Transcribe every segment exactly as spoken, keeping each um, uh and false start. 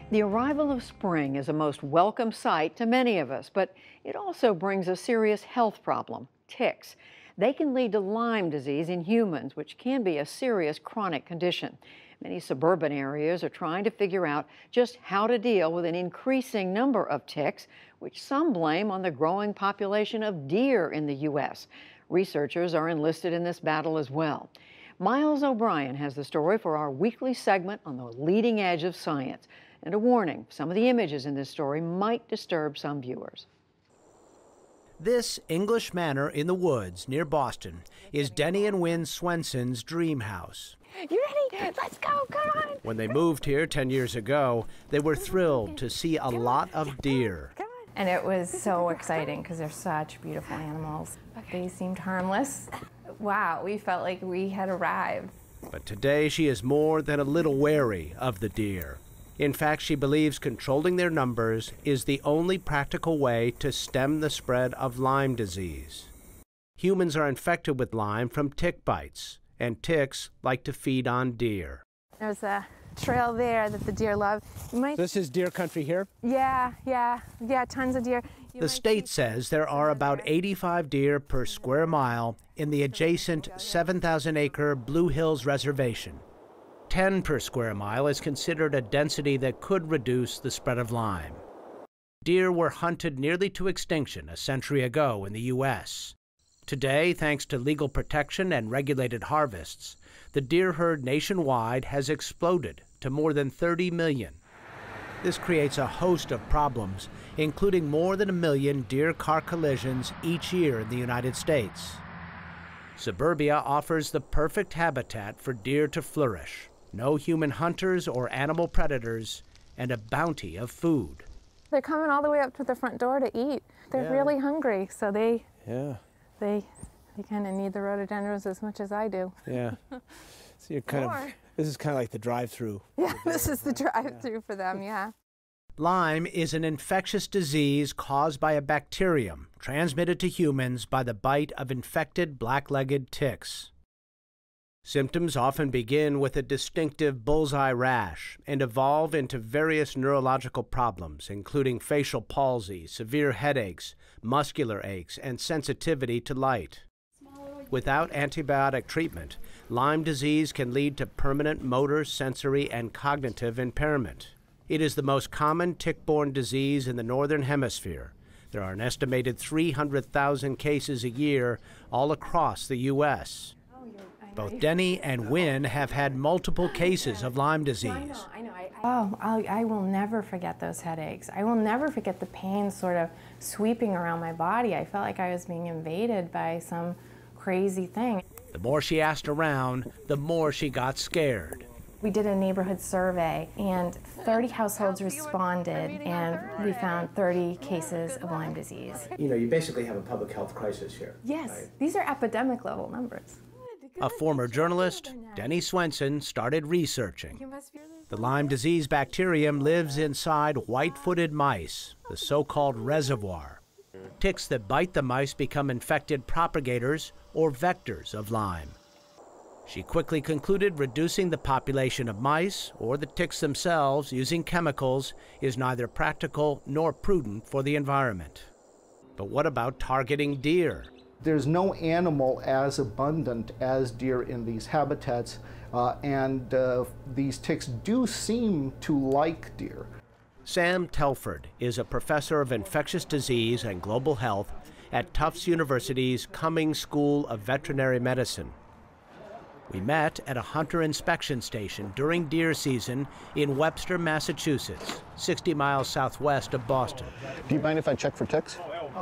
The arrival of spring is a most welcome sight to many of us, but it also brings a serious health problem, ticks. They can lead to Lyme disease in humans, which can be a serious chronic condition. Many suburban areas are trying to figure out just how to deal with an increasing number of ticks, which some blame on the growing population of deer in the U S Researchers are enlisted in this battle as well. Miles O'Brien has the story for our weekly segment on the leading edge of science. And a warning, some of the images in this story might disturb some viewers. This English manor in the woods near Boston is Denny and Wynn Swenson's dream house. You ready? Let's go, come on. When they moved here ten years ago, they were thrilled to see a lot of deer. And it was so exciting because they're such beautiful animals. They seemed harmless. Wow, we felt like we had arrived. But today she is more than a little wary of the deer. In fact, she believes controlling their numbers is the only practical way to stem the spread of Lyme disease. Humans are infected with Lyme from tick bites, and ticks like to feed on deer. There's a trail there that the deer love. You might... This is deer country here? Yeah, yeah, yeah, tons of deer. You the state says there are about eighty-five deer per square mile in the adjacent seven thousand acre Blue Hills Reservation. ten per square mile is considered a density that could reduce the spread of Lyme. Deer were hunted nearly to extinction a century ago in the U S Today, thanks to legal protection and regulated harvests, the deer herd nationwide has exploded to more than thirty million. This creates a host of problems, including more than a million deer car collisions each year in the United States. Suburbia offers the perfect habitat for deer to flourish. No human hunters or animal predators, and a bounty of food. They're coming all the way up to the front door to eat. They're yeah. really hungry, so they yeah. they they kind of need the rhododendrons as much as I do. Yeah. So you're kind More. of this is kind of like the drive-through. Yeah, this is the drive-through yeah. for them. Yeah. Lyme is an infectious disease caused by a bacterium transmitted to humans by the bite of infected black-legged ticks. Symptoms often begin with a distinctive bullseye rash and evolve into various neurological problems, including facial palsy, severe headaches, muscular aches, and sensitivity to light. Without antibiotic treatment, Lyme disease can lead to permanent motor, sensory, and cognitive impairment. It is the most common tick-borne disease in the northern hemisphere. There are an estimated three hundred thousand cases a year all across the U S Both Denny and Wynn have had multiple cases of Lyme disease. Oh, I'll, I will never forget those headaches. I will never forget the pain sort of sweeping around my body. I felt like I was being invaded by some crazy thing. The more she asked around, the more she got scared. We did a neighborhood survey, and thirty households responded, and we found thirty cases of Lyme disease. You know, you basically have a public health crisis here. Yes, right? These are epidemic level numbers. A former journalist, Denny Swenson, started researching. The Lyme disease bacterium lives inside white-footed mice, the so-called reservoir. Ticks that bite the mice become infected propagators or vectors of Lyme. She quickly concluded reducing the population of mice or the ticks themselves using chemicals is neither practical nor prudent for the environment. But what about targeting deer? There's no animal as abundant as deer in these habitats, uh, and uh, these ticks do seem to like deer. Sam Telford is a professor of infectious disease and global health at Tufts University's Cummings School of Veterinary Medicine. We met at a hunter inspection station during deer season in Webster, Massachusetts, sixty miles southwest of Boston. Do you mind if I check for ticks?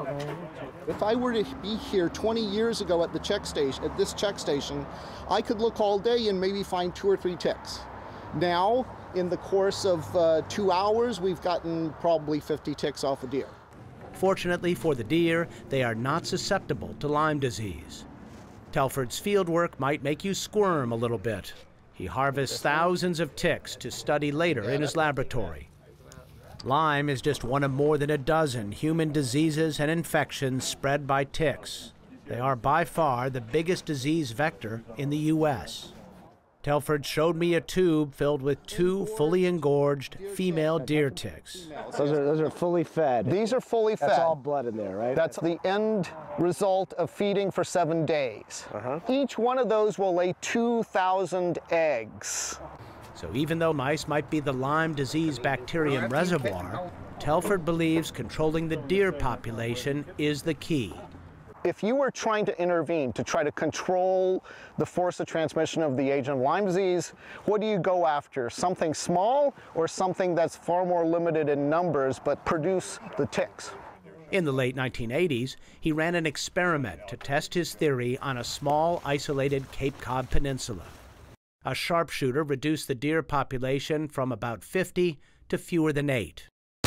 If I were to be here twenty years ago at the check station, at this check station, I could look all day and maybe find two or three ticks. Now, in the course of uh, two hours, we've gotten probably fifty ticks off a deer. Fortunately for the deer, they are not susceptible to Lyme disease. Telford's fieldwork might make you squirm a little bit. He harvests thousands of ticks to study later in his laboratory. Lyme is just one of more than a dozen human diseases and infections spread by ticks. They are by far the biggest disease vector in the U S Telford showed me a tube filled with two fully engorged female deer ticks. Those are, those are fully fed. These are fully fed. That's all blood in there, right? That's the end result of feeding for seven days. Uh-huh. Each one of those will lay two thousand eggs. So even though mice might be the Lyme disease bacterium reservoir, Telford believes controlling the deer population is the key. If you were trying to intervene to try to control the force of transmission of the agent of Lyme disease, what do you go after? Something small or something that's far more limited in numbers but produce the ticks? In the late nineteen eighties, he ran an experiment to test his theory on a small, isolated Cape Cod peninsula. A sharpshooter reduced the deer population from about fifty to fewer than eight.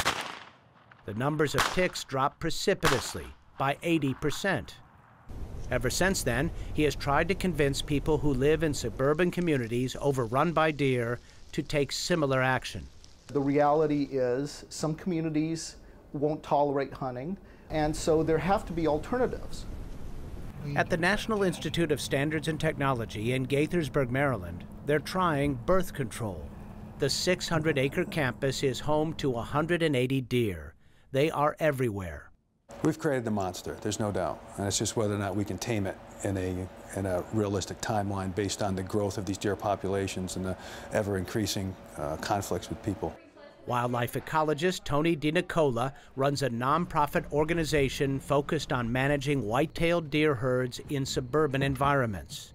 The numbers of ticks dropped precipitously, by eighty percent. Ever since then, he has tried to convince people who live in suburban communities overrun by deer to take similar action. The reality is some communities won't tolerate hunting, and so there have to be alternatives. At the National Institute of Standards and Technology in Gaithersburg, Maryland, they're trying birth control. The six hundred acre campus is home to one hundred eighty deer. They are everywhere. We've created the monster, there's no doubt, and it's just whether or not we can tame it in a, in a realistic timeline based on the growth of these deer populations and the ever-increasing uh, conflicts with people. Wildlife ecologist Tony DiNicola runs a nonprofit organization focused on managing white-tailed deer herds in suburban environments.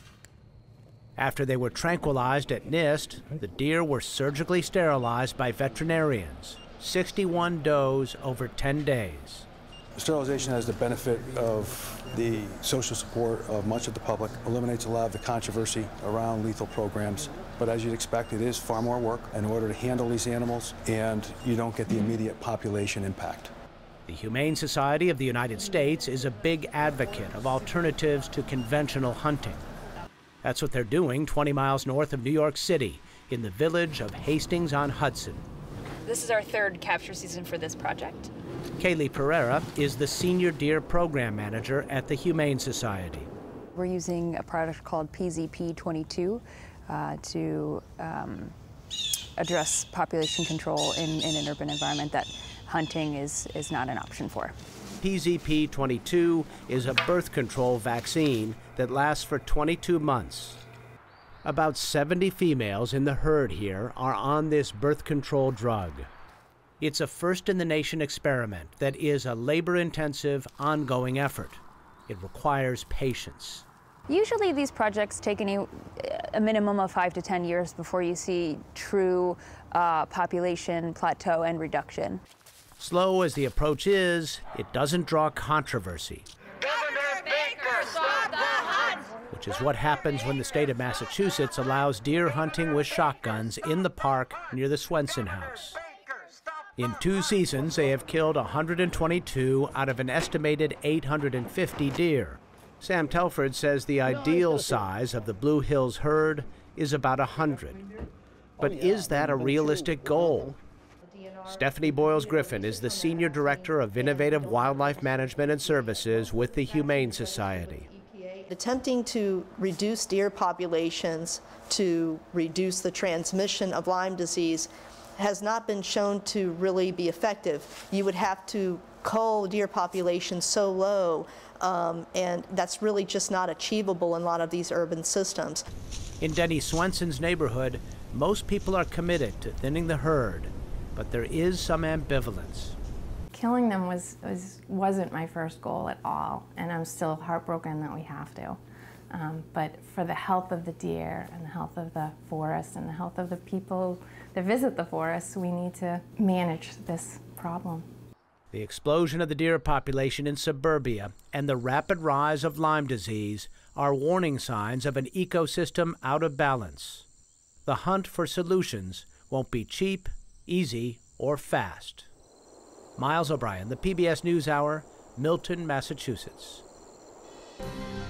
After they were tranquilized at NIST, the deer were surgically sterilized by veterinarians, sixty-one does over ten days. Sterilization has the benefit of the social support of much of the public, eliminates a lot of the controversy around lethal programs, but as you'd expect, it is far more work in order to handle these animals, and you don't get the immediate population impact. The Humane Society of the United States is a big advocate of alternatives to conventional hunting. That's what they're doing twenty miles north of New York City, in the village of Hastings-on-Hudson. This is our third capture season for this project. Kaylee Pereira is the Senior Deer Program Manager at the Humane Society. We're using a product called P Z P twenty-two uh, to um, address population control in, in an urban environment that hunting is, is not an option for. P Z P twenty-two is a birth control vaccine that lasts for twenty-two months. About seventy females in the herd here are on this birth control drug. It's a first-in-the-nation experiment that is a labor-intensive, ongoing effort. It requires patience. Usually these projects take any, a minimum of five to ten years before you see true uh, population plateau and reduction. Slow as the approach is, it doesn't draw controversy. Governor Baker, stop the hunt! Which is what happens when the state of Massachusetts allows deer hunting with shotguns in the park near the Swenson House. In two seasons, they have killed one hundred twenty-two out of an estimated eight hundred fifty deer. Sam Telford says the ideal size of the Blue Hills herd is about one hundred. But is that a realistic goal? Stephanie Boyles-Griffin is the Senior Director of Innovative Wildlife Management and Services with the Humane Society. Attempting to reduce deer populations to reduce the transmission of Lyme disease has not been shown to really be effective. You would have to cull deer populations so low, um, and that's really just not achievable in a lot of these urban systems. In Denny Swenson's neighborhood, most people are committed to thinning the herd, but there is some ambivalence. Killing them was, was, wasn't my first goal at all, and I'm still heartbroken that we have to. Um, but for the health of the deer and the health of the forest and the health of the people that visit the forest, we need to manage this problem. The explosion of the deer population in suburbia and the rapid rise of Lyme disease are warning signs of an ecosystem out of balance. The hunt for solutions won't be cheap, easy, or fast. Miles O'Brien, the P B S NewsHour, Milton, Massachusetts.